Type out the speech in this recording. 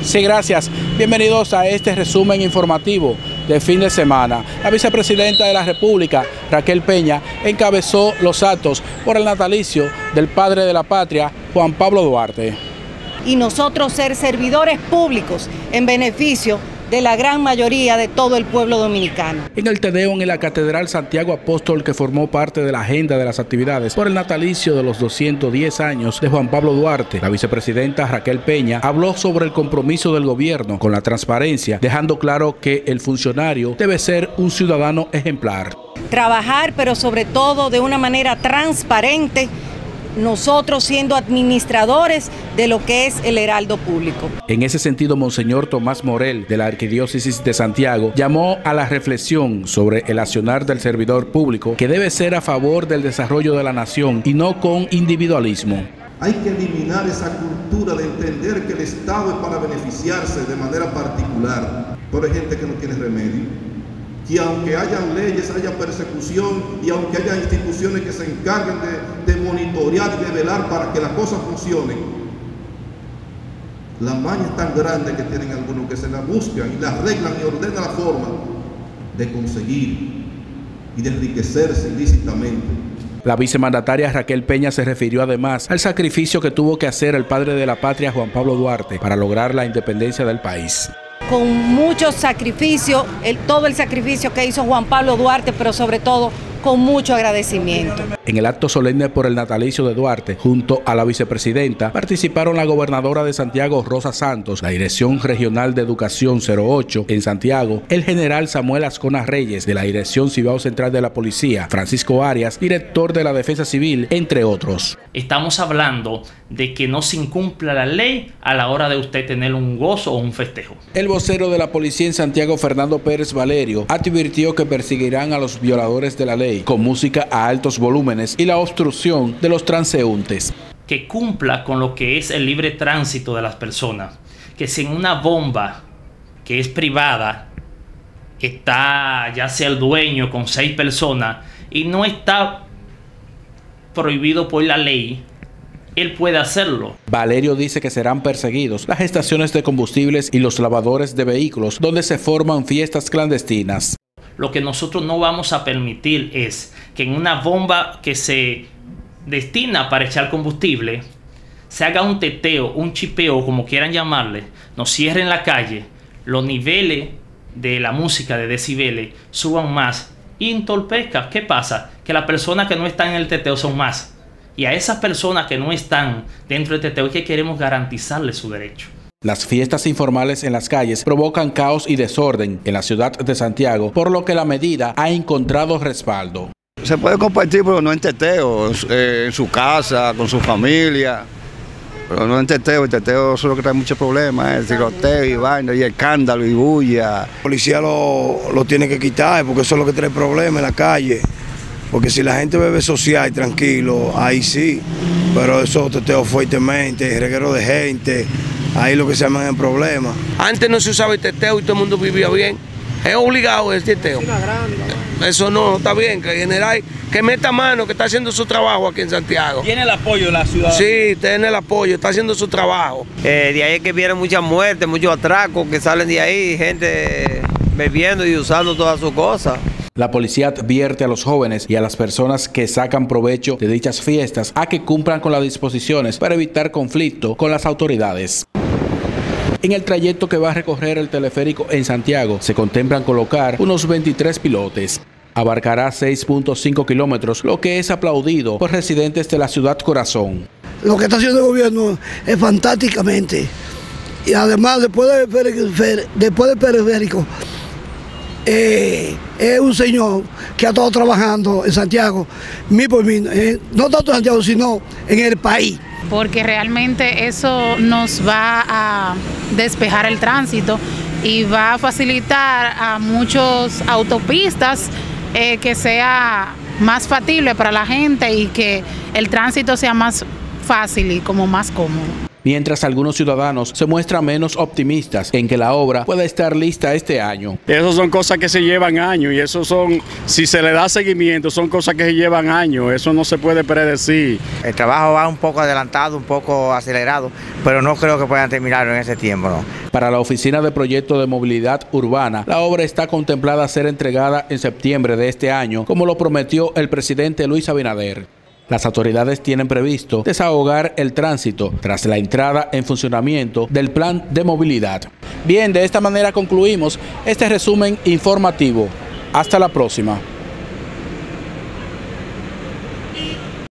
Sí, gracias. Bienvenidos a este resumen informativo de fin de semana. La vicepresidenta de la República, Raquel Peña, encabezó los actos por el natalicio del padre de la patria, Juan Pablo Duarte. Y nosotros ser servidores públicos en beneficio de la gran mayoría de todo el pueblo dominicano. En el Tedeum en la Catedral Santiago Apóstol, que formó parte de la agenda de las actividades por el natalicio de los 210 años de Juan Pablo Duarte, la vicepresidenta Raquel Peña habló sobre el compromiso del gobierno con la transparencia, dejando claro que el funcionario debe ser un ciudadano ejemplar. Trabajar, pero sobre todo de una manera transparente, nosotros siendo administradores de lo que es el heraldo público. En ese sentido, Monseñor Tomás Morel, de la Arquidiócesis de Santiago, llamó a la reflexión sobre el accionar del servidor público, que debe ser a favor del desarrollo de la nación y no con individualismo. Hay que eliminar esa cultura de entender que el Estado es para beneficiarse de manera particular, pero hay gente que no tiene remedio. Que aunque hayan leyes, haya persecución y aunque haya instituciones que se encarguen de monitorear y de velar para que las cosas funcionen, la maña es tan grande que tienen algunos que se la buscan y la arreglan y ordenan la forma de conseguir y de enriquecerse ilícitamente. La vicemandataria Raquel Peña se refirió además al sacrificio que tuvo que hacer el padre de la patria, Juan Pablo Duarte, para lograr la independencia del país. Con mucho sacrificio, todo el sacrificio que hizo Juan Pablo Duarte, pero sobre todo con mucho agradecimiento. En el acto solemne por el natalicio de Duarte, junto a la vicepresidenta, participaron la gobernadora de Santiago, Rosa Santos, la Dirección Regional de Educación 08 en Santiago, el general Samuel Ascona Reyes, de la Dirección Cibao Central de la Policía, Francisco Arias, director de la Defensa Civil, entre otros. Estamos hablando de que no se incumpla la ley a la hora de usted tener un gozo o un festejo. El vocero de la policía en Santiago, Fernando Pérez Valerio, advirtió que perseguirán a los violadores de la ley con música a altos volúmenes y la obstrucción de los transeúntes. Que cumpla con lo que es el libre tránsito de las personas. Que si en una bomba que es privada está ya sea el dueño con 6 personas y no está prohibido por la ley, él puede hacerlo. Valerio dice que serán perseguidos las estaciones de combustibles y los lavadores de vehículos donde se forman fiestas clandestinas. Lo que nosotros no vamos a permitir es que en una bomba que se destina para echar combustible se haga un teteo, un chipeo, como quieran llamarle, nos cierren la calle, los niveles de la música de decibeles suban más y entorpezca. ¿Qué pasa? Que las personas que no están en el teteo son más. Y a esas personas que no están dentro del teteo es que queremos garantizarles su derecho. Las fiestas informales en las calles provocan caos y desorden en la ciudad de Santiago, por lo que la medida ha encontrado respaldo. Se puede compartir, pero no en teteo, en su casa, con su familia, pero no en teteo. El teteo es lo que trae muchos problemas, el tiroteo y vaina, y escándalo y bulla. La policía lo tiene que quitar, porque eso es lo que trae problemas en la calle. Porque si la gente bebe social y tranquilo, ahí sí, pero eso teteo fuertemente, reguero de gente, ahí lo que se llaman el problema. Antes no se usaba el teteo y todo el mundo vivía bien. Es obligado el teteo. Eso no está bien, que el general que meta mano, que está haciendo su trabajo aquí en Santiago. ¿Tiene el apoyo de la ciudad? Sí, tiene el apoyo, está haciendo su trabajo. De ahí es que vienen muchas muertes, muchos atracos que salen de ahí, gente bebiendo y usando todas sus cosas. La policía advierte a los jóvenes y a las personas que sacan provecho de dichas fiestas a que cumplan con las disposiciones para evitar conflicto con las autoridades. En el trayecto que va a recorrer el teleférico en Santiago, se contemplan colocar unos 23 pilotes. Abarcará 6.5 kilómetros, lo que es aplaudido por residentes de la ciudad corazón. Lo que está haciendo el gobierno es fantásticamente. Y además, después del periférico, es un señor que ha estado trabajando en Santiago, mí por mí, no tanto en Santiago, sino en el país. Porque realmente eso nos va a despejar el tránsito y va a facilitar a muchas autopistas que sea más factible para la gente y que el tránsito sea más fácil y como más cómodo. mientras algunos ciudadanos se muestran menos optimistas en que la obra pueda estar lista este año. Esas son cosas que se llevan años y eso son, si se le da seguimiento, son cosas que se llevan años, eso no se puede predecir. El trabajo va un poco adelantado, un poco acelerado, pero no creo que puedan terminarlo en ese tiempo, ¿no? Para la Oficina de Proyectos de Movilidad Urbana, la obra está contemplada a ser entregada en septiembre de este año, como lo prometió el presidente Luis Abinader. Las autoridades tienen previsto desahogar el tránsito tras la entrada en funcionamiento del plan de movilidad. Bien, de esta manera concluimos este resumen informativo. Hasta la próxima.